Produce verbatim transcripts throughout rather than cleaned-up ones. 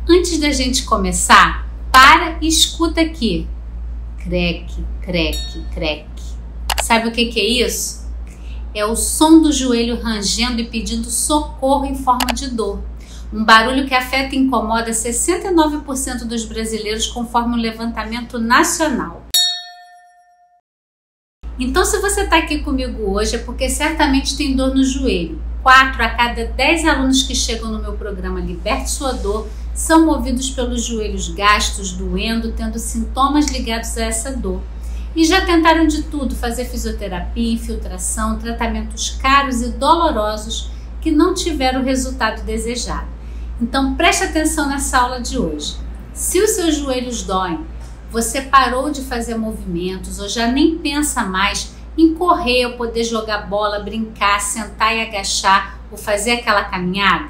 Antes da gente começar, para e escuta aqui. Creque, creque, creque. Sabe o que que é isso? É o som do joelho rangendo e pedindo socorro em forma de dor. Um barulho que afeta e incomoda sessenta e nove por cento dos brasileiros, conforme um levantamento nacional. Então, se você está aqui comigo hoje, é porque certamente tem dor no joelho. quatro a cada dez alunos que chegam no meu programa Liberte Sua Dor são movidos pelos joelhos gastos, doendo, tendo sintomas ligados a essa dor. E já tentaram de tudo, fazer fisioterapia, infiltração, tratamentos caros e dolorosos que não tiveram o resultado desejado. Então preste atenção nessa aula de hoje. Se os seus joelhos doem, você parou de fazer movimentos ou já nem pensa mais em correr ou poder jogar bola, brincar, sentar e agachar ou fazer aquela caminhada,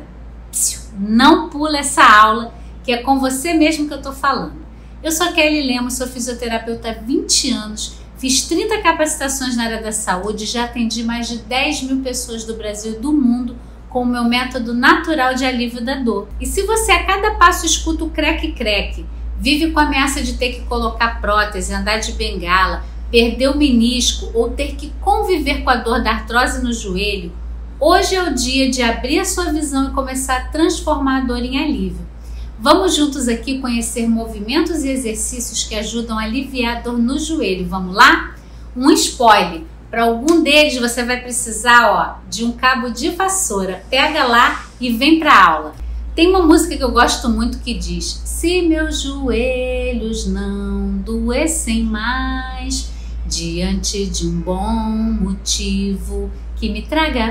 não pula essa aula, que é com você mesmo que eu estou falando. Eu sou Kelly Lemos, sou fisioterapeuta há vinte anos, fiz trinta capacitações na área da saúde e já atendi mais de dez mil pessoas do Brasil e do mundo com o meu método natural de alívio da dor. E se você a cada passo escuta o creque-creque, vive com a ameaça de ter que colocar prótese, andar de bengala, perder o menisco ou ter que conviver com a dor da artrose no joelho, hoje é o dia de abrir a sua visão e começar a transformar a dor em alívio. Vamos juntos aqui conhecer movimentos e exercícios que ajudam a aliviar a dor no joelho. Vamos lá? Um spoiler. Para algum deles você vai precisar ó, de um cabo de vassoura. Pega lá e vem para a aula. Tem uma música que eu gosto muito que diz: se meus joelhos não doessem mais, diante de um bom motivo que me traga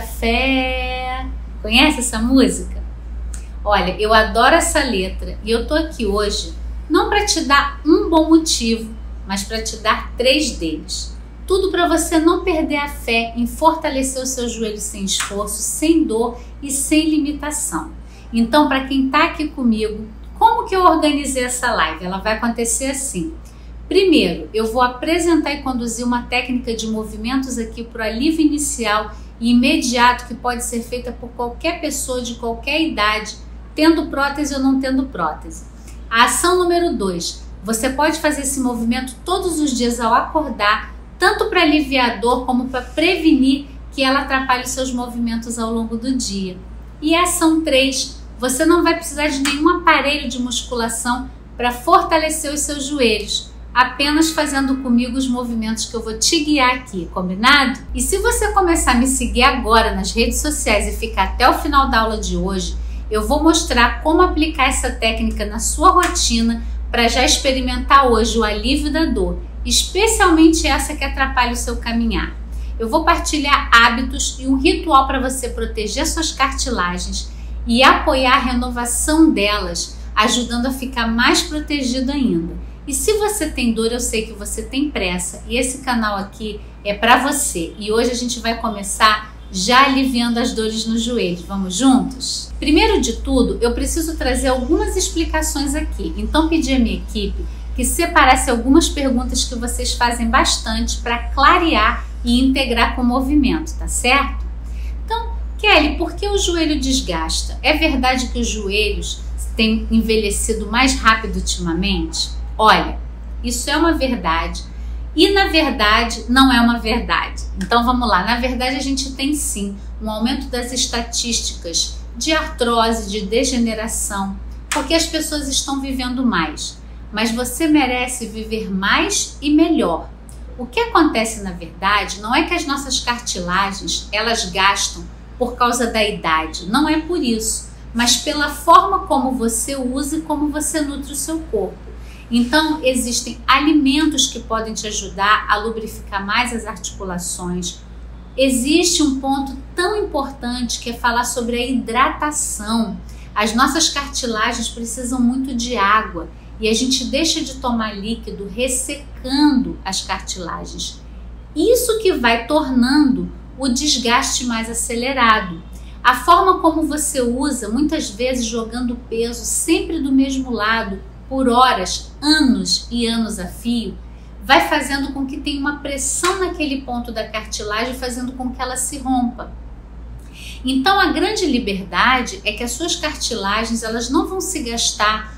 fé. Conhece essa música? Olha, eu adoro essa letra e eu tô aqui hoje não para te dar um bom motivo, mas para te dar três deles. Tudo para você não perder a fé em fortalecer o seu joelho sem esforço, sem dor e sem limitação. Então, para quem tá aqui comigo, como que eu organizei essa live? Ela vai acontecer assim. Primeiro, eu vou apresentar e conduzir uma técnica de movimentos aqui para o alívio inicial e imediato que pode ser feita por qualquer pessoa de qualquer idade, tendo prótese ou não tendo prótese. A ação número dois, você pode fazer esse movimento todos os dias ao acordar, tanto para aliviar a dor como para prevenir que ela atrapalhe os seus movimentos ao longo do dia. E a ação três, você não vai precisar de nenhum aparelho de musculação para fortalecer os seus joelhos, apenas fazendo comigo os movimentos que eu vou te guiar aqui, combinado? E se você começar a me seguir agora nas redes sociais e ficar até o final da aula de hoje, eu vou mostrar como aplicar essa técnica na sua rotina para já experimentar hoje o alívio da dor, especialmente essa que atrapalha o seu caminhar. Eu vou partilhar hábitos e um ritual para você proteger suas cartilagens e apoiar a renovação delas, ajudando a ficar mais protegido ainda. E se você tem dor, eu sei que você tem pressa e esse canal aqui é para você. E hoje a gente vai começar já aliviando as dores nos joelhos. Vamos juntos? Primeiro de tudo, eu preciso trazer algumas explicações aqui. Então pedi à minha equipe que separasse algumas perguntas que vocês fazem bastante para clarear e integrar com o movimento, tá certo? Então, Kelly, por que o joelho desgasta? É verdade que os joelhos têm envelhecido mais rápido ultimamente? Olha, isso é uma verdade e na verdade não é uma verdade. Então vamos lá, na verdade a gente tem sim um aumento das estatísticas de artrose, de degeneração, porque as pessoas estão vivendo mais. Mas você merece viver mais e melhor. O que acontece na verdade não é que as nossas cartilagens elas gastam por causa da idade, não é por isso, mas pela forma como você usa e como você nutre o seu corpo. Então existem alimentos que podem te ajudar a lubrificar mais as articulações. Existe um ponto tão importante que é falar sobre a hidratação. As nossas cartilagens precisam muito de água e a gente deixa de tomar líquido ressecando as cartilagens. Isso que vai tornando o desgaste mais acelerado. A forma como você usa, muitas vezes jogando peso sempre do mesmo lado, por horas, anos e anos a fio, vai fazendo com que tenha uma pressão naquele ponto da cartilagem, fazendo com que ela se rompa. Então a grande liberdade é que as suas cartilagens elas não vão se gastar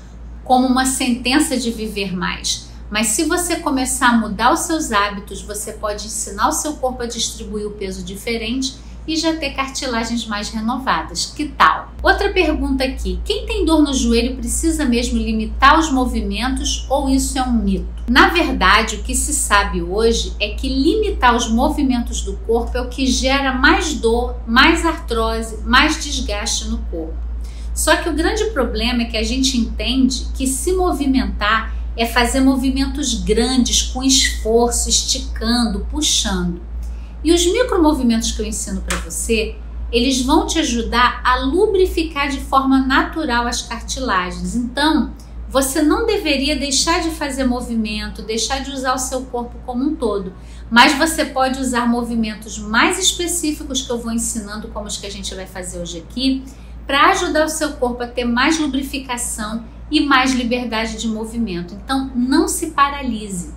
como uma sentença de viver mais. Mas se você começar a mudar os seus hábitos, você pode ensinar o seu corpo a distribuir o peso diferente e já ter cartilagens mais renovadas. Que tal? Outra pergunta aqui. Quem tem dor no joelho precisa mesmo limitar os movimentos ou isso é um mito? Na verdade, o que se sabe hoje é que limitar os movimentos do corpo é o que gera mais dor, mais artrose, mais desgaste no corpo. Só que o grande problema é que a gente entende que se movimentar é fazer movimentos grandes, com esforço, esticando, puxando. E os micromovimentos que eu ensino para você, eles vão te ajudar a lubrificar de forma natural as cartilagens. Então, você não deveria deixar de fazer movimento, deixar de usar o seu corpo como um todo. Mas você pode usar movimentos mais específicos que eu vou ensinando, como os que a gente vai fazer hoje aqui, para ajudar o seu corpo a ter mais lubrificação e mais liberdade de movimento. Então, não se paralise.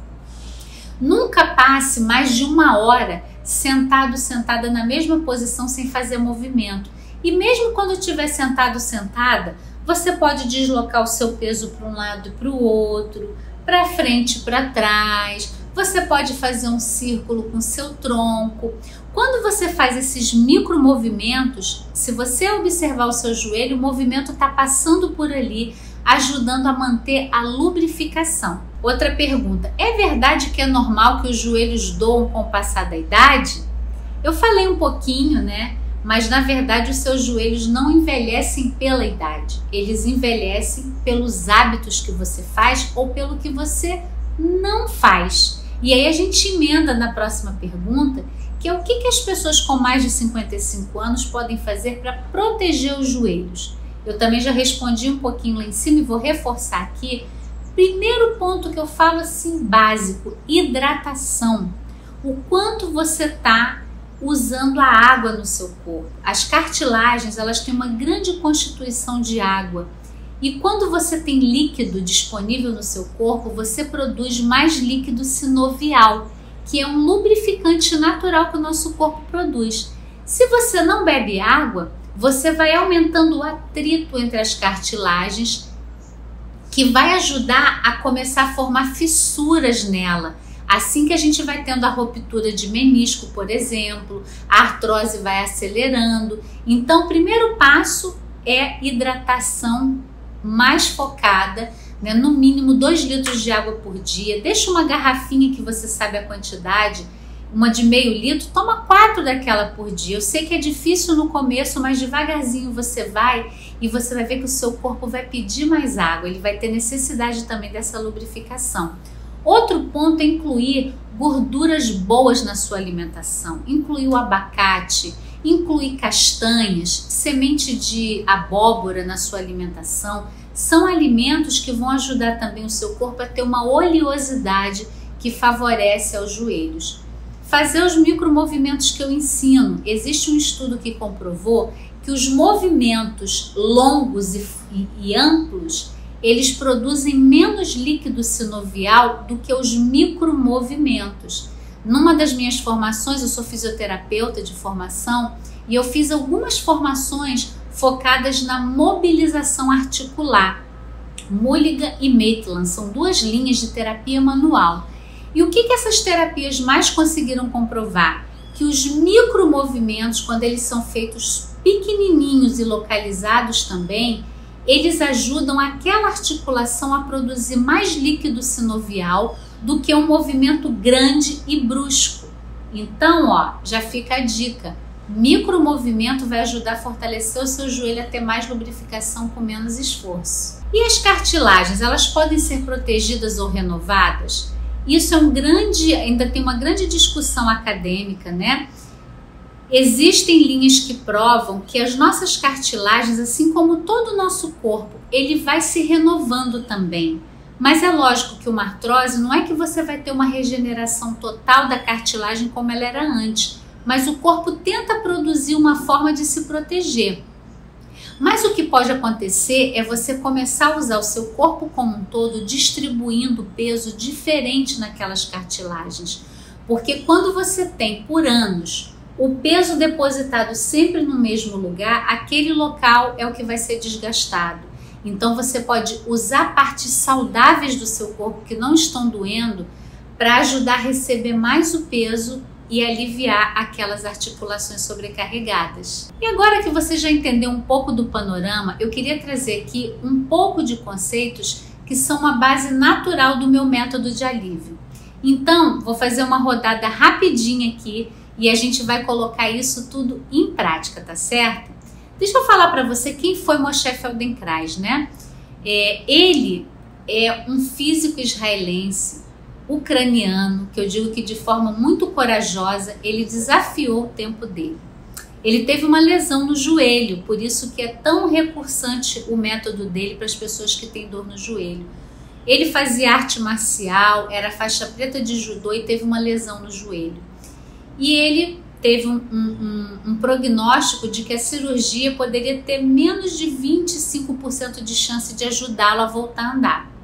Nunca passe mais de uma hora sentado, sentada na mesma posição sem fazer movimento. E mesmo quando estiver sentado, sentada, você pode deslocar o seu peso para um lado e para o outro, para frente e para trás. Você pode fazer um círculo com seu tronco. Quando você faz esses micro movimentos, se você observar o seu joelho, o movimento está passando por ali, ajudando a manter a lubrificação. Outra pergunta, é verdade que é normal que os joelhos doam com o passar da idade? Eu falei um pouquinho, né? Mas na verdade os seus joelhos não envelhecem pela idade. Eles envelhecem pelos hábitos que você faz ou pelo que você não faz. E aí a gente emenda na próxima pergunta, que é o que, que as pessoas com mais de cinquenta e cinco anos podem fazer para proteger os joelhos? Eu também já respondi um pouquinho lá em cima e vou reforçar aqui. Primeiro ponto que eu falo assim, básico, hidratação. O quanto você está usando a água no seu corpo. As cartilagens, elas têm uma grande constituição de água. E quando você tem líquido disponível no seu corpo, você produz mais líquido sinovial, que é um lubrificante natural que o nosso corpo produz. Se você não bebe água, você vai aumentando o atrito entre as cartilagens, que vai ajudar a começar a formar fissuras nela. Assim que a gente vai tendo a ruptura de menisco, por exemplo, a artrose vai acelerando. Então, o primeiro passo é hidratação mais focada, né? No mínimo dois litros de água por dia. Deixa uma garrafinha que você sabe a quantidade, uma de meio litro, toma quatro daquela por dia. Eu sei que é difícil no começo, mas devagarzinho você vai e você vai ver que o seu corpo vai pedir mais água, ele vai ter necessidade também dessa lubrificação. Outro ponto é incluir gorduras boas na sua alimentação, incluir o abacate, incluir castanhas, semente de abóbora na sua alimentação. São alimentos que vão ajudar também o seu corpo a ter uma oleosidade que favorece aos joelhos. Fazer os micromovimentos que eu ensino. Existe um estudo que comprovou que os movimentos longos e, e, e amplos, eles produzem menos líquido sinovial do que os micromovimentos. Numa das minhas formações, eu sou fisioterapeuta de formação e eu fiz algumas formações focadas na mobilização articular. Mulligan e Maitland são duas linhas de terapia manual. E o que, que essas terapias mais conseguiram comprovar? Que os micromovimentos, quando eles são feitos pequenininhos e localizados também, eles ajudam aquela articulação a produzir mais líquido sinovial do que um movimento grande e brusco. Então, ó, já fica a dica. Micromovimento vai ajudar a fortalecer o seu joelho a ter mais lubrificação com menos esforço. E as cartilagens, elas podem ser protegidas ou renovadas? Isso é um grande, ainda tem uma grande discussão acadêmica, né? Existem linhas que provam que as nossas cartilagens, assim como todo o nosso corpo, ele vai se renovando também. Mas é lógico que uma artrose não é que você vai ter uma regeneração total da cartilagem como ela era antes, mas o corpo tenta produzir uma forma de se proteger. Mas o que pode acontecer é você começar a usar o seu corpo como um todo, distribuindo peso diferente naquelas cartilagens. Porque quando você tem por anos o peso depositado sempre no mesmo lugar, aquele local é o que vai ser desgastado. Então você pode usar partes saudáveis do seu corpo que não estão doendo para ajudar a receber mais o peso e aliviar aquelas articulações sobrecarregadas. E agora que você já entendeu um pouco do panorama, eu queria trazer aqui um pouco de conceitos que são uma base natural do meu método de alívio. Então, vou fazer uma rodada rapidinha aqui e a gente vai colocar isso tudo em prática, tá certo? Deixa eu falar para você quem foi Moshe Feldenkrais, né? É, ele é um físico israelense, ucraniano, que eu digo que de forma muito corajosa ele desafiou o tempo dele. Ele teve uma lesão no joelho, por isso que é tão recursante o método dele para as pessoas que têm dor no joelho. Ele fazia arte marcial, era faixa preta de judô e teve uma lesão no joelho. E ele teve um, um, um, um prognóstico de que a cirurgia poderia ter menos de vinte e cinco por cento de chance de ajudá-lo a voltar a andar.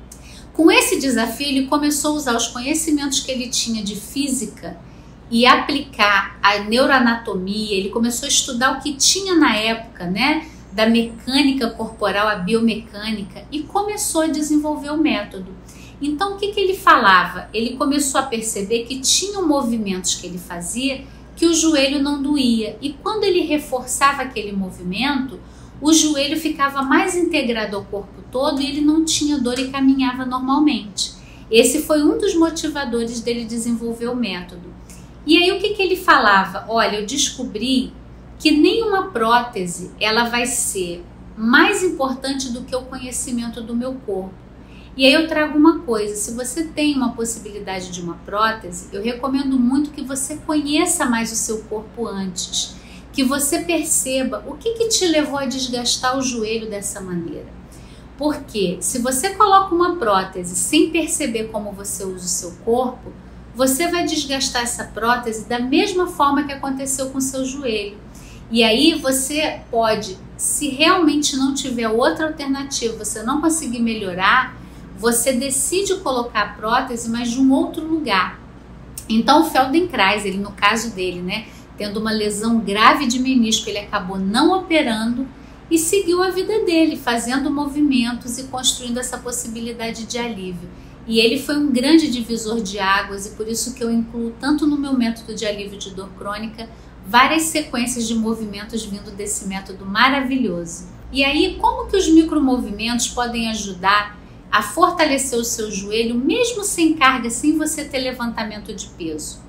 Com esse desafio, ele começou a usar os conhecimentos que ele tinha de física e aplicar a neuroanatomia. Ele começou a estudar o que tinha na época, né, da mecânica corporal, a biomecânica, e começou a desenvolver o método. Então, o que, que ele falava? Ele começou a perceber que tinham movimentos que ele fazia que o joelho não doía. E quando ele reforçava aquele movimento, o joelho ficava mais integrado ao corpo todo e ele não tinha dor e caminhava normalmente. Esse foi um dos motivadores dele desenvolver o método. E aí o que, que ele falava? Olha, eu descobri que nenhuma prótese ela vai ser mais importante do que o conhecimento do meu corpo. E aí eu trago uma coisa, se você tem uma possibilidade de uma prótese, eu recomendo muito que você conheça mais o seu corpo antes, que você perceba o que, que te levou a desgastar o joelho dessa maneira. Porque se você coloca uma prótese sem perceber como você usa o seu corpo, você vai desgastar essa prótese da mesma forma que aconteceu com o seu joelho. E aí você pode, se realmente não tiver outra alternativa, você não conseguir melhorar, você decide colocar a prótese, mas de um outro lugar. Então o Feldenkrais, ele, no caso dele, né, tendo uma lesão grave de menisco, ele acabou não operando e seguiu a vida dele, fazendo movimentos e construindo essa possibilidade de alívio. E ele foi um grande divisor de águas e por isso que eu incluo tanto no meu método de alívio de dor crônica várias sequências de movimentos vindo desse método maravilhoso. E aí, como que os micromovimentos podem ajudar a fortalecer o seu joelho, mesmo sem carga, sem você ter levantamento de peso?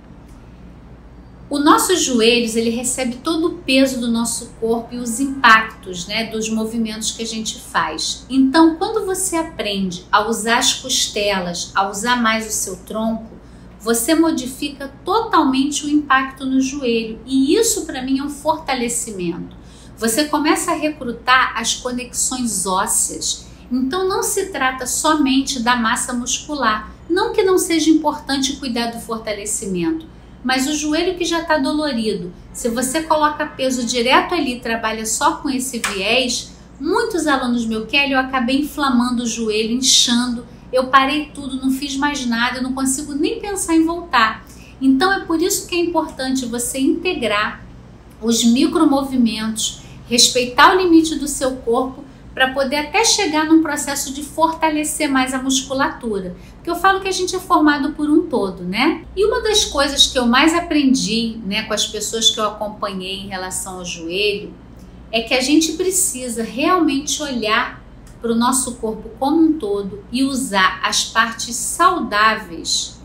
Os nossos joelhos, ele recebe todo o peso do nosso corpo e os impactos, né, dos movimentos que a gente faz. Então, quando você aprende a usar as costelas, a usar mais o seu tronco, você modifica totalmente o impacto no joelho. E isso, para mim, é um fortalecimento. Você começa a recrutar as conexões ósseas. Então não se trata somente da massa muscular, não que não seja importante cuidar do fortalecimento, mas o joelho que já está dolorido, se você coloca peso direto ali e trabalha só com esse viés, muitos alunos meus, Kelly, eu acabei inflamando o joelho, inchando, eu parei tudo, não fiz mais nada, eu não consigo nem pensar em voltar. Então é por isso que é importante você integrar os micromovimentos, respeitar o limite do seu corpo, para poder até chegar num processo de fortalecer mais a musculatura. Porque eu falo que a gente é formado por um todo, né? E uma das coisas que eu mais aprendi, né, com as pessoas que eu acompanhei em relação ao joelho, é que a gente precisa realmente olhar para o nosso corpo como um todo e usar as partes saudáveis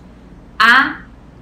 a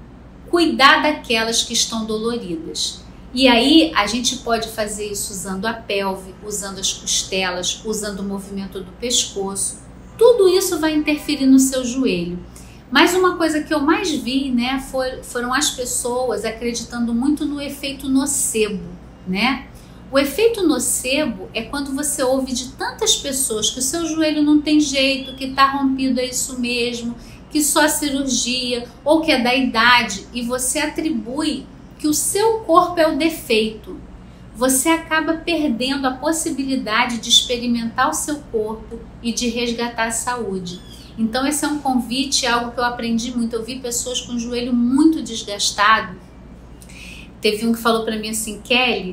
cuidar daquelas que estão doloridas. E aí a gente pode fazer isso usando a pelve, usando as costelas, usando o movimento do pescoço. Tudo isso vai interferir no seu joelho. Mas uma coisa que eu mais vi, né, foi, foram as pessoas acreditando muito no efeito nocebo, né? O efeito nocebo é quando você ouve de tantas pessoas que o seu joelho não tem jeito, que está rompido, é isso mesmo, que só a cirurgia ou que é da idade, e você atribui que o seu corpo é o defeito. Você acaba perdendo a possibilidade de experimentar o seu corpo e de resgatar a saúde. Então esse é um convite, algo que eu aprendi muito. Eu vi pessoas com o joelho muito desgastado. Teve um que falou para mim assim, Kelly,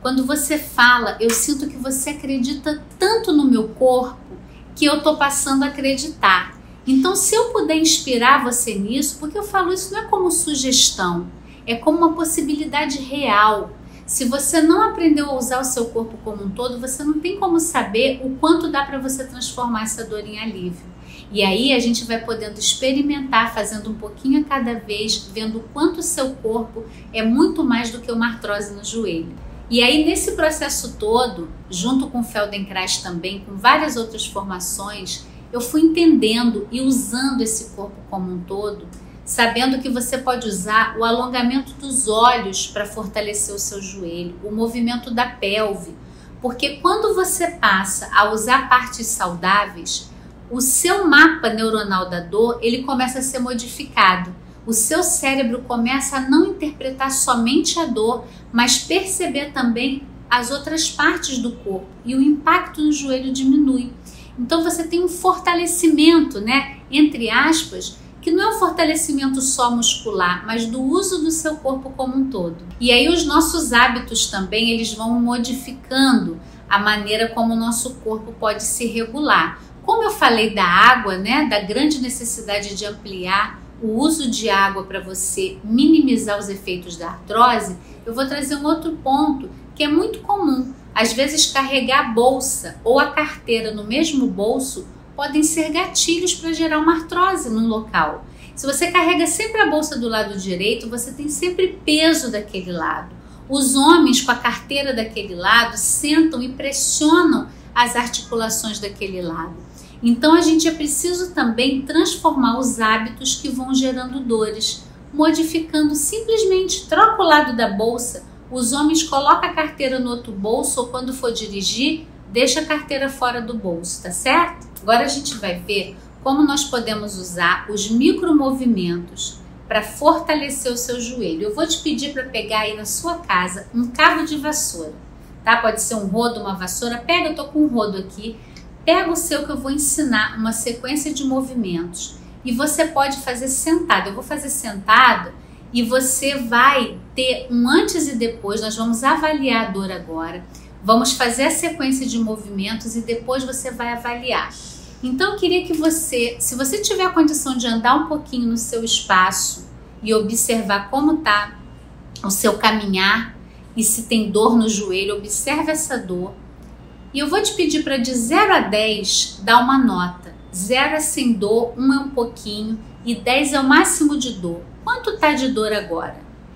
Quando você fala, eu sinto que você acredita tanto no meu corpo que eu tô passando a acreditar. Então, se eu puder inspirar você nisso, porque eu falo isso não é como sugestão, é como uma possibilidade real. Se você não aprendeu a usar o seu corpo como um todo, você não tem como saber o quanto dá para você transformar essa dor em alívio. E aí a gente vai podendo experimentar, fazendo um pouquinho a cada vez, vendo o quanto o seu corpo é muito mais do que uma artrose no joelho. E aí nesse processo todo, junto com o Feldenkrais também, com várias outras formações, eu fui entendendo e usando esse corpo como um todo, sabendo que você pode usar o alongamento dos olhos para fortalecer o seu joelho, o movimento da pelve, porque quando você passa a usar partes saudáveis, o seu mapa neuronal da dor, ele começa a ser modificado. O seu cérebro começa a não interpretar somente a dor, mas perceber também as outras partes do corpo e o impacto no joelho diminui. Então você tem um fortalecimento, né, entre aspas, que não é um fortalecimento só muscular, mas do uso do seu corpo como um todo. E aí os nossos hábitos também, eles vão modificando a maneira como o nosso corpo pode se regular. Como eu falei da água, né, da grande necessidade de ampliar o uso de água para você minimizar os efeitos da artrose, eu vou trazer um outro ponto que é muito comum. Às vezes carregar a bolsa ou a carteira no mesmo bolso podem ser gatilhos para gerar uma artrose no local. Se você carrega sempre a bolsa do lado direito, você tem sempre peso daquele lado. Os homens com a carteira daquele lado sentam e pressionam as articulações daquele lado. Então a gente é preciso também transformar os hábitos que vão gerando dores, modificando simplesmente, troca o lado da bolsa, os homens colocam a carteira no outro bolso ou quando for dirigir, deixa a carteira fora do bolso, tá certo? Agora a gente vai ver como nós podemos usar os micromovimentos para fortalecer o seu joelho. Eu vou te pedir para pegar aí na sua casa um cabo de vassoura, tá? Pode ser um rodo, uma vassoura, pega, eu tô com um rodo aqui. Pega o seu que eu vou ensinar uma sequência de movimentos e você pode fazer sentado. Eu vou fazer sentado e você vai ter um antes e depois. Nós vamos avaliar a dor agora. Vamos fazer a sequência de movimentos e depois você vai avaliar. Então eu queria que você, se você tiver a condição de andar um pouquinho no seu espaço e observar como está o seu caminhar e se tem dor no joelho, observe essa dor. E eu vou te pedir para de zero a dez dar uma nota. zero é sem dor, um é um pouquinho e dez é o máximo de dor. Quanto tá de dor agora?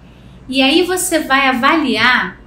E aí você vai avaliar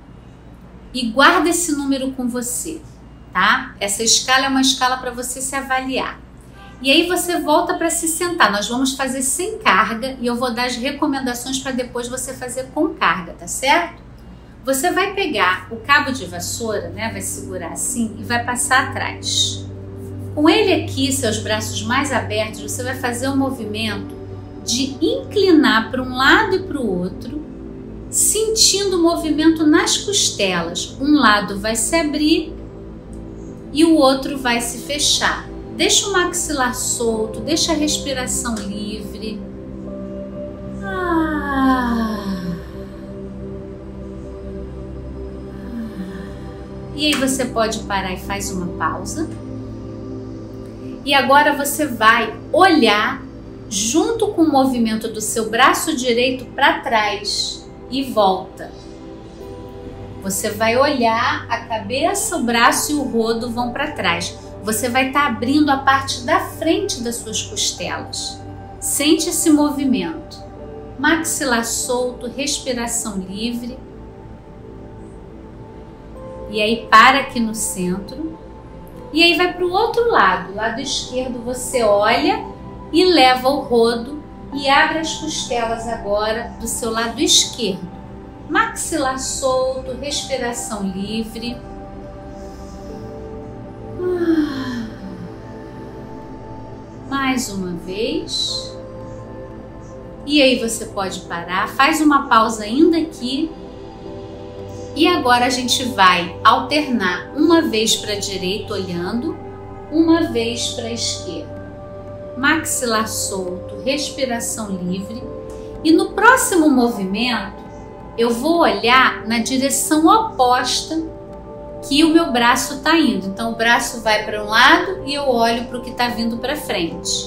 e guarda esse número com você, tá? Essa escala é uma escala para você se avaliar. E aí você volta para se sentar. Nós vamos fazer sem carga e eu vou dar as recomendações para depois você fazer com carga, tá certo? Você vai pegar o cabo de vassoura, né? Vai segurar assim e vai passar atrás. Com ele aqui, seus braços mais abertos, você vai fazer um movimento de inclinar para um lado e para o outro, sentindo o movimento nas costelas. Um lado vai se abrir e o outro vai se fechar. Deixa o maxilar solto, deixa a respiração livre. Ah. E aí você pode parar e faz uma pausa. E agora você vai olhar junto com o movimento do seu braço direito para trás e volta. Você vai olhar a cabeça, o braço e o rodo vão para trás. Você vai estar abrindo a parte da frente das suas costelas. Sente esse movimento. Maxilar solto, respiração livre. E aí para aqui no centro. E aí vai para o outro lado. Lado esquerdo você olha e leva o rodo e abre as costelas agora do seu lado esquerdo. Maxilar solto, respiração livre. Mais uma vez. E aí você pode parar, faz uma pausa ainda aqui. E agora a gente vai alternar uma vez para a direita olhando, uma vez para a esquerda. Maxilar solto, respiração livre. E no próximo movimento, eu vou olhar na direção oposta que o meu braço está indo. Então o braço vai para um lado e eu olho para o que está vindo para frente.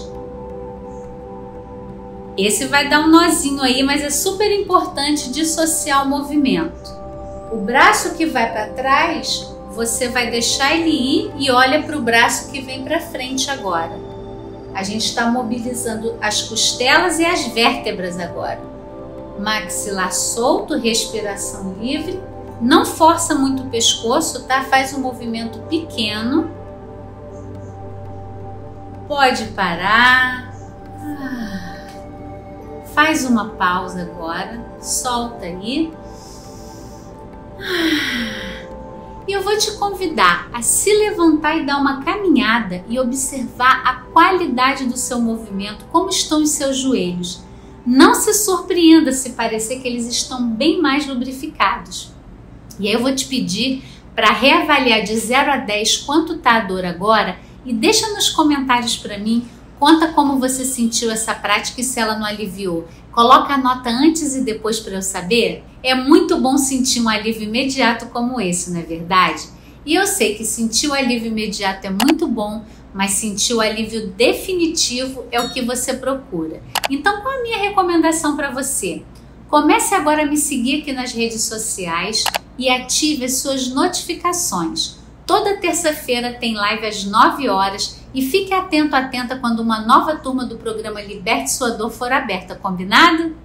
Esse vai dar um nozinho aí, mas é super importante dissociar o movimento. O braço que vai para trás, você vai deixar ele ir e olha para o braço que vem para frente agora. A gente está mobilizando as costelas e as vértebras agora. Maxilar solto, respiração livre. Não força muito o pescoço, tá? Faz um movimento pequeno. Pode parar. Faz uma pausa agora. Solta aí. E eu vou te convidar a se levantar e dar uma caminhada e observar a qualidade do seu movimento, como estão os seus joelhos. Não se surpreenda se parecer que eles estão bem mais lubrificados. E aí eu vou te pedir para reavaliar de zero a dez quanto está a dor agora e deixa nos comentários para mim, conta como você sentiu essa prática e se ela não aliviou. Coloca a nota antes e depois para eu saber. É muito bom sentir um alívio imediato como esse, não é verdade? E eu sei que sentir o alívio imediato é muito bom, mas sentir o alívio definitivo é o que você procura. Então, qual a minha recomendação para você? Comece agora a me seguir aqui nas redes sociais e ative as suas notificações. Toda terça-feira tem live às nove horas e fique atento, atenta quando uma nova turma do programa Liberte Sua Dor for aberta, combinado?